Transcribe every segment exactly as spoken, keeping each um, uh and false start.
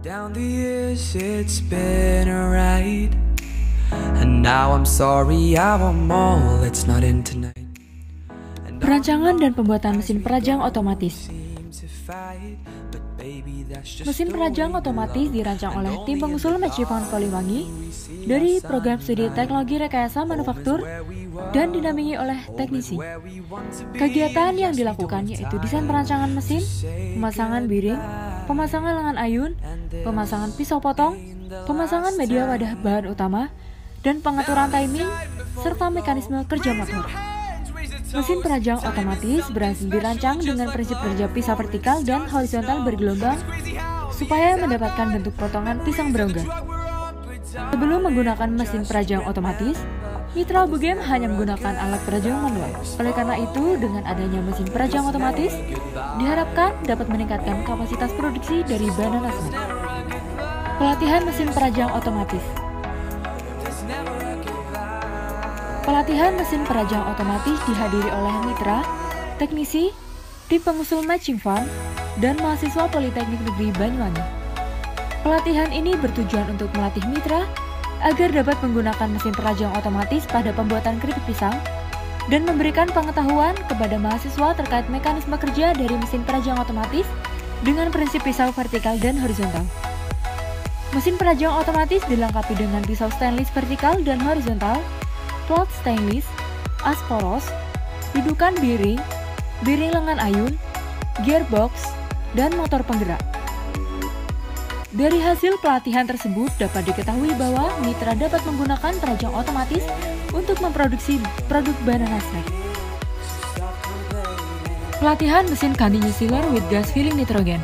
Down the years it's been a ride, and now I'm sorry I want more, let's not end tonight. Perancangan dan pembuatan mesin perajang otomatis. Mesin perajang otomatis dirancang oleh tim pengusul Matchifone Poliwangi dari program studi teknologi rekayasa manufaktur dan dinampingi oleh teknisi. Kegiatan yang dilakukan yaitu desain perancangan mesin, pemasangan bearing, pemasangan lengan ayun, pemasangan pisau potong, pemasangan media wadah bahan utama, dan pengaturan timing, serta mekanisme kerja motor. Mesin perajang otomatis berhasil dirancang dengan prinsip kerja pisau vertikal dan horizontal bergelombang supaya mendapatkan bentuk potongan pisang berongga. Sebelum menggunakan mesin perajang otomatis, Mitra Obugame hanya menggunakan alat perajang manual. Oleh karena itu, dengan adanya mesin perajang otomatis, diharapkan dapat meningkatkan kapasitas produksi dari Banana Snack. Pelatihan mesin perajang otomatis. Pelatihan mesin perajang otomatis dihadiri oleh mitra, teknisi, tim pengusul matching fund, dan mahasiswa Politeknik Negeri Banyuwangi. Pelatihan ini bertujuan untuk melatih mitra agar dapat menggunakan mesin perajang otomatis pada pembuatan keripik pisang dan memberikan pengetahuan kepada mahasiswa terkait mekanisme kerja dari mesin perajang otomatis dengan prinsip pisau vertikal dan horizontal. Mesin perajang otomatis dilengkapi dengan pisau stainless vertikal dan horizontal, plat stainless, as poros, dudukan bearing, bearing lengan ayun, gearbox, dan motor penggerak. Dari hasil pelatihan tersebut dapat diketahui bahwa mitra dapat menggunakan perajang otomatis untuk memproduksi produk Banana Snack. Pelatihan mesin continuous sealer with gas filling nitrogen.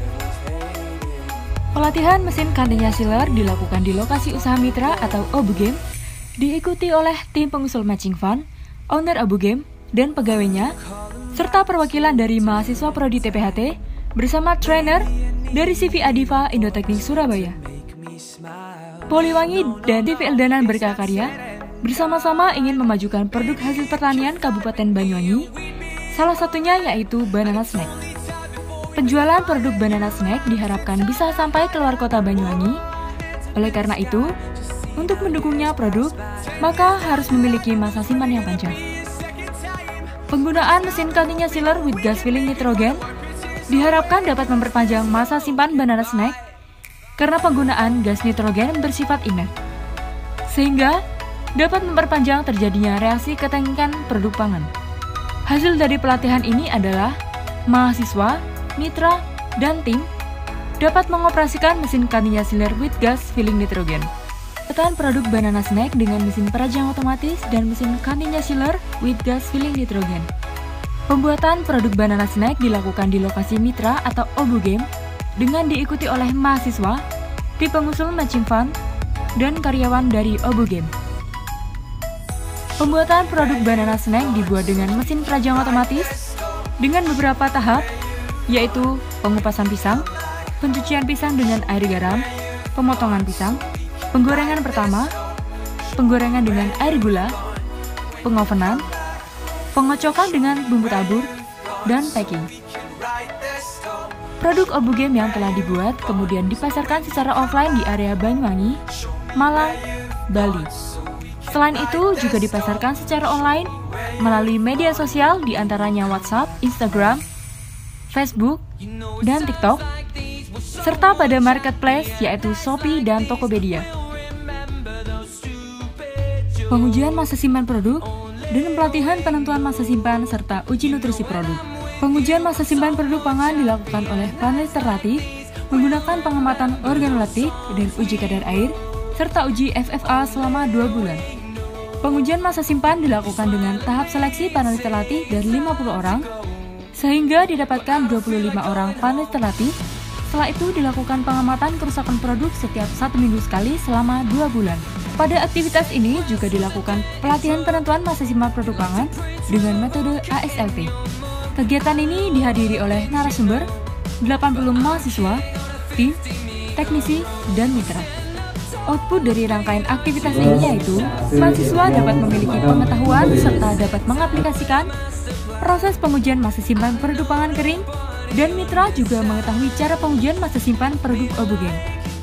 Pelatihan mesin continuous sealer dilakukan di lokasi usaha mitra atau Obugame, diikuti oleh tim pengusul matching fund, owner Obugame, dan pegawainya, serta perwakilan dari mahasiswa Prodi T P H T bersama trainer dari C V Adiva Indoteknik Surabaya. Poliwangi dan T V Eldanan Berkarya bersama-sama ingin memajukan produk hasil pertanian Kabupaten Banyuwangi, salah satunya yaitu Banana Snack. Penjualan produk Banana Snack diharapkan bisa sampai keluar kota Banyuwangi. Oleh karena itu, untuk mendukungnya produk, maka harus memiliki masa simpan yang panjang. Penggunaan mesin continuous sealer with gas filling nitrogen diharapkan dapat memperpanjang masa simpan Banana Snack karena penggunaan gas nitrogen bersifat inert, sehingga dapat memperpanjang terjadinya reaksi ketengikan produk pangan. Hasil dari pelatihan ini adalah mahasiswa, mitra, dan tim dapat mengoperasikan mesin continuous sealer with gas filling nitrogen. Pembuatan produk Banana Snack dengan mesin perajang otomatis dan mesin continuous sealer with gas filling nitrogen. Pembuatan produk Banana Snack dilakukan di lokasi mitra atau Obugame dengan diikuti oleh mahasiswa, tim pengusul matching fund, dan karyawan dari Obugame. Pembuatan produk Banana Snack dibuat dengan mesin perajang otomatis dengan beberapa tahap, yaitu pengupasan pisang, pencucian pisang dengan air garam, pemotongan pisang, penggorengan pertama, penggorengan dengan air gula, pengovenan, pengocokan dengan bumbu tabur, dan packing. Produk Obugame yang telah dibuat kemudian dipasarkan secara offline di area Banyuwangi, Malang, Bali. Selain itu juga dipasarkan secara online melalui media sosial diantaranya WhatsApp, Instagram, Facebook, dan TikTok, serta pada marketplace yaitu Shopee dan Tokopedia. Pengujian masa simpan produk dan pelatihan penentuan masa simpan serta uji nutrisi produk. Pengujian masa simpan produk pangan dilakukan oleh panelis terlatih menggunakan pengamatan organoleptik dan uji kadar air serta uji F F A selama dua bulan. Pengujian masa simpan dilakukan dengan tahap seleksi panelis terlatih dari lima puluh orang sehingga didapatkan dua puluh lima orang panelis terlatih. Setelah itu dilakukan pengamatan kerusakan produk setiap satu minggu sekali selama dua bulan. Pada aktivitas ini juga dilakukan pelatihan penentuan masa simpan produk pangan dengan metode A S L T. Kegiatan ini dihadiri oleh narasumber, delapan puluh mahasiswa, tim, teknisi, dan mitra. Output dari rangkaian aktivitas ini yaitu mahasiswa dapat memiliki pengetahuan serta dapat mengaplikasikan proses pengujian masa simpan produk pangan kering Dan mitra juga mengetahui cara pengujian masa simpan produk Obugen.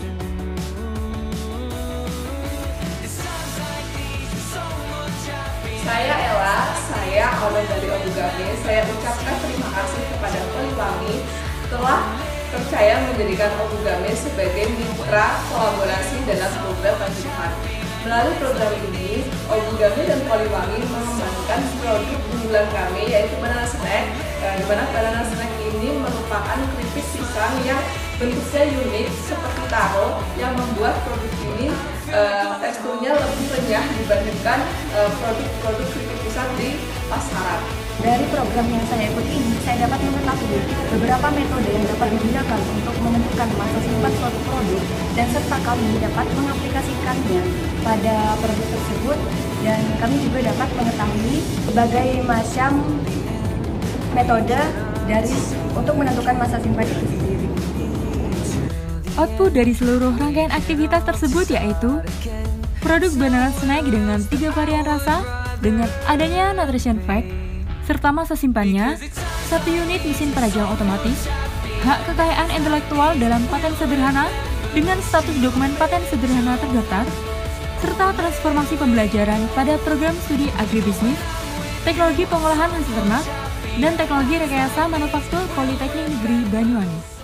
Saya Ella, saya owner dari Obugame. Saya ucapkan terima kasih kepada Poliwangi telah percaya menjadikan Obugame sebagai mitra kolaborasi dalam program Panjungan. Melalui program ini, Obugame dan Poliwangi mengembangkan produk unggulan kami, yaitu banana snack. Eh, di mana banana snack ini merupakan keripik pisang yang bentuknya unik seperti taro, yang membuat produk ini eh, teksturnya lebih renyah dibandingkan eh, produk-produk keripik pisang di pasaran. Dari program yang saya ikuti ini, saya dapat mengetahui beberapa metode yang dapat digunakan untuk menentukan masa simpan suatu produk, dan serta kami dapat mengaplikasikannya pada produk tersebut, dan kami juga dapat mengetahui berbagai macam metode dari untuk menentukan masa simpan itu sendiri. Output dari seluruh rangkaian aktivitas tersebut yaitu produk banana snack dengan tiga varian rasa dengan adanya nutrition fact, serta masa simpannya, satu unit mesin perajang otomatis, hak kekayaan intelektual dalam paten sederhana dengan status dokumen paten sederhana terdaftar, serta transformasi pembelajaran pada program studi agribisnis, teknologi pengolahan hasil ternak, dan teknologi rekayasa manufaktur Politeknik Negeri Banyuwangi.